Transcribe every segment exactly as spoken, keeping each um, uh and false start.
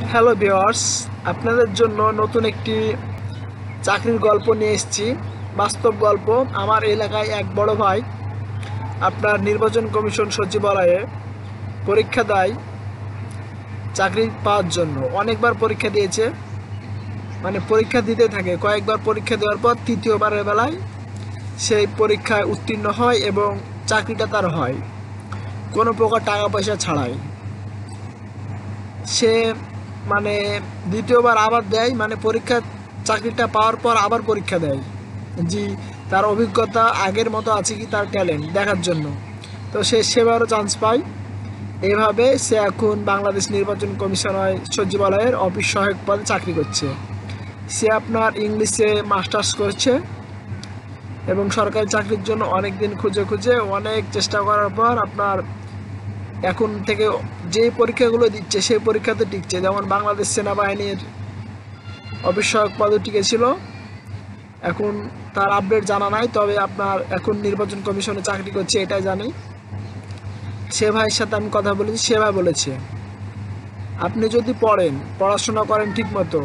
Hello viewers, আপনাদের জন্য নতুন একটি চাকরির গল্প নিয়ে এসেছি। বাস্তব গল্প। আমার এলাকায় এক বড় ভাই আপনার নির্বাচন কমিশন সচিবালয়ে পরীক্ষা দেয় চাকরি পাওয়ার জন্য। অনেকবার পরীক্ষা দিয়েছে, মানে পরীক্ষা দিতে থাকে। কয়েকবার পরীক্ষা দেওয়ার পর তৃতীয়বারের বেলায় সেই পরীক্ষায় উত্তীর্ণ হয় এবং চাকরিটা তার হয় কোনো প্রকার টাকা পয়সা ছাড়াই। সে মানে দ্বিতীয়বার আবার দেয়, মানে পরীক্ষা চাকরিটা পাওয়ার পর আবার পরীক্ষা দেয়, জি তার অভিজ্ঞতা আগের মতো আছে কি তার ট্যালেন্ট দেখার জন্য। তো সে সেবারও চান্স পায়। এভাবে সে এখন বাংলাদেশ নির্বাচন কমিশনার সচিবালয়ের অফিস সহায়ক পদে চাকরি করছে। সে আপনার ইংলিশে মাস্টার্স করছে এবং সরকারি চাকরির জন্য অনেক দিন খুঁজে খুঁজে অনেক চেষ্টা করার পর আপনার এখন থেকে যে পরীক্ষাগুলো দিচ্ছে সেই পরীক্ষাতে টিকছে। যেমন বাংলাদেশ সেনাবাহিনীর অফিস সহায়ক পদে টিকেছিল, এখন তার আপডেট জানা নাই, তবে আপনার এখন নির্বাচন কমিশনে চাকরি করছে এটাই জানি। সে ভাইয়ের সাথে আমি কথা বলেছি, সে ভাই বলেছে আপনি যদি পড়েন, পড়াশোনা করেন ঠিক মতো,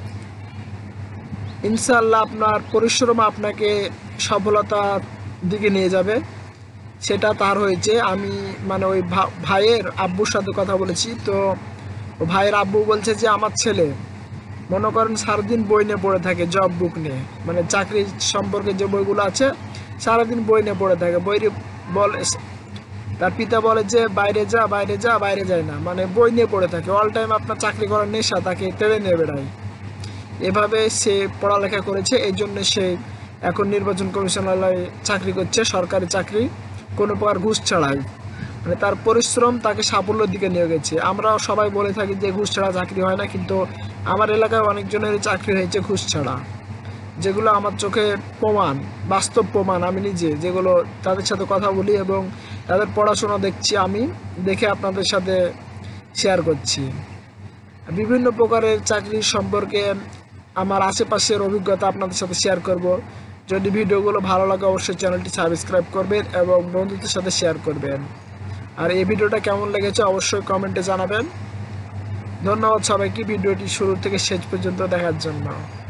ইনশাআল্লাহ আপনার পরিশ্রম আপনাকে সফলতার দিকে নিয়ে যাবে। সেটা তার হয়েছে। আমি মানে ওই ভাইয়ের আব্বুর সাথে কথা বলেছি, তো ভাইয়ের আব্বু বলছে যে আমার ছেলে মনে করেন সারাদিন বই নিয়ে পড়ে থাকে, জব বুক নিয়ে, মানে চাকরি সম্পর্কে যে বইগুলো আছে সারাদিন বই নিয়ে পড়ে থাকে। বই বলে তার পিতা বলে যে বাইরে যা বাইরে যা বাইরে যায় না, মানে বই নিয়ে পড়ে থাকে অল টাইম। আপনার চাকরি করার নেশা তাকে টেনে নিয়ে বেড়ায়। এভাবে সে পড়ালেখা করেছে, এই জন্য সে এখন নির্বাচন কমিশনালয়ে চাকরি করছে, সরকারি চাকরি, কোনো প্রকার ঘুষ ছাড়াই। মানে তার পরিশ্রম তাকে সাফল্যের দিকে নিয়ে গেছে। আমরা সবাই বলে থাকি যে ঘুষ ছাড়া চাকরি হয় না, কিন্তু আমার এলাকায় অনেকজনের চাকরি হয়েছে ঘুষ ছাড়া, যেগুলো আমার চোখে প্রমাণ, বাস্তব প্রমাণ। আমি নিজে যেগুলো তাদের সাথে কথা বলি এবং তাদের পড়াশোনা দেখছি, আমি দেখে আপনাদের সাথে শেয়ার করছি। বিভিন্ন প্রকারের চাকরির সম্পর্কে আমার আশেপাশের অভিজ্ঞতা আপনাদের সাথে শেয়ার করব। যদি ভিডিওগুলো ভালো লাগে অবশ্যই চ্যানেলটি সাবস্ক্রাইব করবেন এবং বন্ধুদের সাথে শেয়ার করবেন। আর এই ভিডিওটা কেমন লেগেছে অবশ্যই কমেন্টে জানাবেন। ধন্যবাদ সবাইকে ভিডিওটি শুরু থেকে শেষ পর্যন্ত দেখার জন্য।